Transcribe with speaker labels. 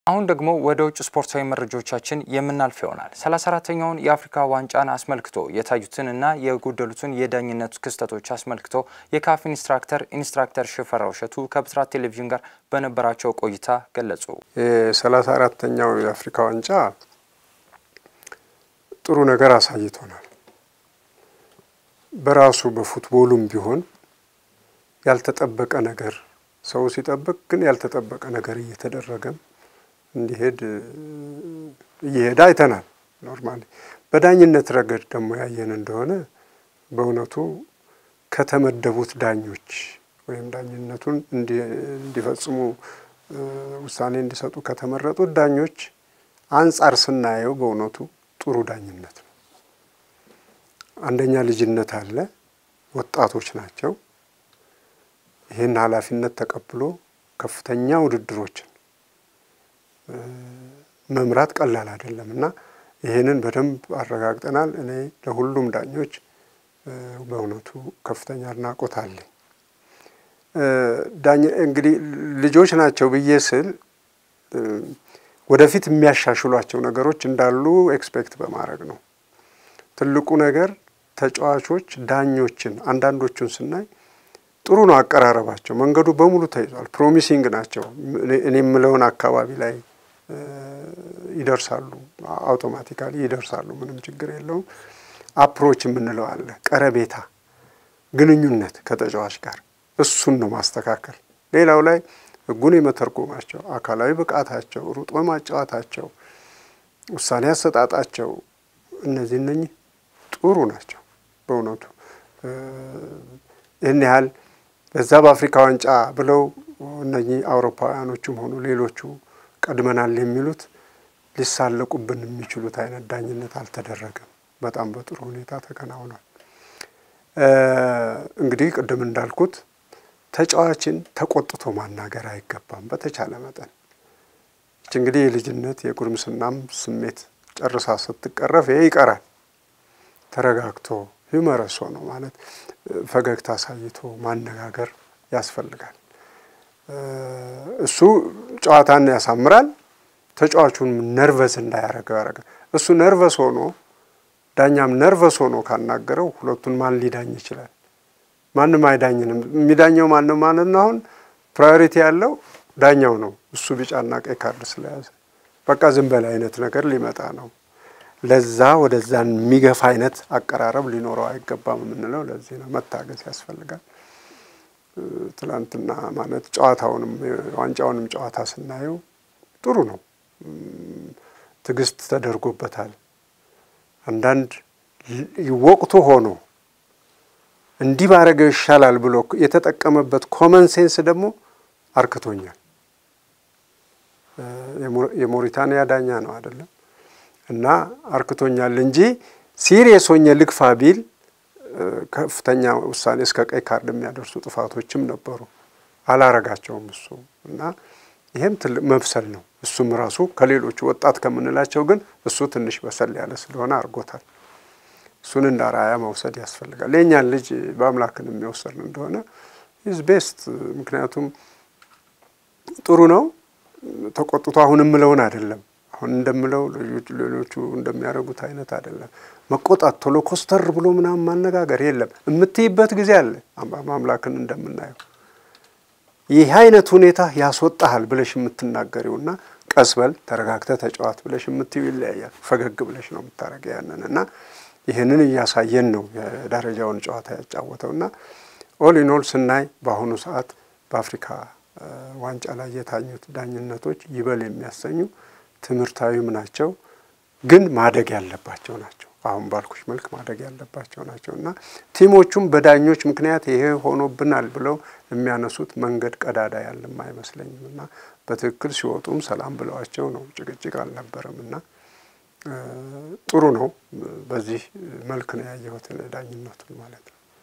Speaker 1: አሁን ደግሞ ወደ ውጭ ስፖርታዊ መረጃዎቻችን የምናልፍ ይሆናል 34ኛውን የአፍሪካ ዋንጫን አስመልክቶ የታዩትንና የጎደሉትን የዳኝነት ክስተቶች አስመልክቶ የካፍ ኢንስትራክተር ሽፈራው ሸቱ ከብስራት ቴሌቪዥን ጋር በነበራቸው ቆይታ ገለጹ።
Speaker 2: 34ኛው የአፍሪካ ዋንጫ ጥሩ ነገር አሳይቶናል። በራሱ በፉትቦሉም ቢሆን ያልተጠበቀ ነገር ሰው ሲጠብቅ ግን ያልተጠበቀ ነገር እየተደረገ እንዲሄድ አይተናል። ኖርማሊ በዳኝነት ረገድ ደግሞ ያየን እንደሆነ በእውነቱ ከተመደቡት ዳኞች ወይም ዳኝነቱን እንዲፈጽሙ ውሳኔ እንዲሰጡ ከተመረጡት ዳኞች አንፃር ስናየው በእውነቱ ጥሩ ዳኝነት ነው። አንደኛ ልጅነት አለ፣ ወጣቶች ናቸው። ይሄን ኃላፊነት ተቀብሎ ከፍተኛ ውድድሮችን መምራት ቀላል አይደለምና ይሄንን በደንብ አረጋግጠናል። እኔ ለሁሉም ዳኞች በእውነቱ ከፍተኛ አድናቆት አለኝ። እንግዲህ ልጆች ናቸው በየስል ወደፊት የሚያሻሽሏቸው ነገሮች እንዳሉ ኤክስፔክት በማድረግ ነው። ትልቁ ነገር ተጫዋቾች ዳኞችን አንዳንዶቹን ስናይ ጥሩ ነው አቀራረባቸው፣ መንገዱ በሙሉ ተይዟል፣ ፕሮሚሲንግ ናቸው። እኔ የምለውን አካባቢ ላይ ይደርሳሉ፣ አውቶማቲካሊ ይደርሳሉ፣ ምንም ችግር የለውም። አፕሮች የምንለው አለ፣ ቀረቤታ፣ ግንኙነት ከተጫዋች ጋር እሱን ነው ማስተካከል። ሌላው ላይ ህጉን የመተርጎማቸው፣ አካላዊ ብቃታቸው፣ ሩጦ ማጫወታቸው፣ ውሳኔ አሰጣጣቸው እነዚህ ጥሩ ናቸው በእውነቱ። እነ ያህል በዛ በአፍሪካ ዋንጫ ብለው እነኚህ አውሮፓውያኖቹም ሆኑ ሌሎቹ ቀድመናል የሚሉት ሊሳለቁብን የሚችሉት አይነት ዳኝነት አልተደረገም። በጣም በጥሩ ሁኔታ ተከናውኗል። እንግዲህ ቅድም እንዳልኩት ተጫዋችን ተቆጥቶ ማናገር አይገባም በተቻለ መጠን። እንግዲህ የልጅነት የጉርምስናም ስሜት ጨርሳ ስትቀረፍ ይቀራል። ተረጋግቶ ሂውመረስ ነው ማለት ፈገግታ ሳይቶ ማነጋገር ያስፈልጋል። እሱ ጨዋታን ያሳምራል፣ ተጫዋቹን ነርቨስ እንዳያረገው ያረጋል። እሱ ነርቨስ ሆኖ ዳኛም ነርቨስ ሆኖ ካናገረው ሁለቱን ማን ሊዳኝ ይችላል? ማንም አይዳኝንም። የሚዳኘው ማን ነው? አሁን ፕራዮሪቲ ያለው ዳኛው ነው። እሱ ቢጫና ቀይ ካርድ ስለያዘ በቃ ዝም በል አይነት ነገር ሊመጣ ነው። ለዛ ወደዛን የሚገፋ አይነት አቀራረብ ሊኖረው አይገባም የምንለው ለዚህ ነው። መታገስ ያስፈልጋል። ትላንትና ማለት ጨዋታውንም ዋንጫውንም ጨዋታ ስናየው ጥሩ ነው። ትግስት ተደርጎበታል። አንዳንድ ወቅቱ ሆኖ እንዲህ ባረገው ይሻላል ብሎ የተጠቀመበት ኮመን ሴንስ ደግሞ አርክቶኛል። የሞሪታኒያ ዳኛ ነው አይደለም እና አርክቶኛል እንጂ ሲሪየስ ሆኜ ልክፋ ቢል ከፍተኛ ውሳኔ እስከ ቀይ ካርድ የሚያደርሱ ጥፋቶችም ነበሩ። አላረጋቸውም እሱ እና ይሄም ትልቅ መብሰል ነው። እሱም ራሱ ከሌሎቹ ወጣት ከምንላቸው ግን እሱ ትንሽ በሰል ያለ ስለሆነ አርጎታል። እሱን እንዳራያ መውሰድ ያስፈልጋል። ለኛን ልጅ በአምላክን የሚወሰድ እንደሆነ is best። ምክንያቱም ጥሩ ነው ተቆጥቶ አሁንም ምለውን አይደለም። አሁን እንደምለው ሌሎቹ እንደሚያረጉት አይነት አይደለም። መቆጣት ቶሎ ኮስተር ብሎ ምናምን ማነጋገር የለም። እምትይበት ጊዜ አለ። አምላክን እንደምናየው ይህ አይነት ሁኔታ ያስወጣሃል ብለሽ የምትናገሪውና ቀስበል ተረጋግተ ተጫዋት ብለሽ የምትይው ይለያያል። ፈገግ ብለሽ ነው የምታረገው ያንንና ይሄንን ያሳየን ነው የደረጃውን ጨዋታ ያጫወተውና ኦል ኢን ኦል ስናይ በአሁኑ ሰዓት በአፍሪካ ዋንጫ ላይ የታዩት ዳኝነቶች ይበል የሚያሰኙ ትምርታዊም ናቸው፣ ግን ማደግ ያለባቸው ናቸው። አሁን ባልኩሽ መልክ ማደግ ያለባቸው ናቸውና ቲሞቹም በዳኞች ምክንያት ይሄ ሆኖብናል ብለው የሚያነሱት መንገድ ቀዳዳ ያለም አይመስለኝምና በትክክል ሲወጡም ሰላም ብለዋቸው ነው፣ ጭቅጭቅ አልነበረምና ጥሩ ነው። በዚህ መልክ ነው ያየሁት ዳኝነቱን ማለት ነው።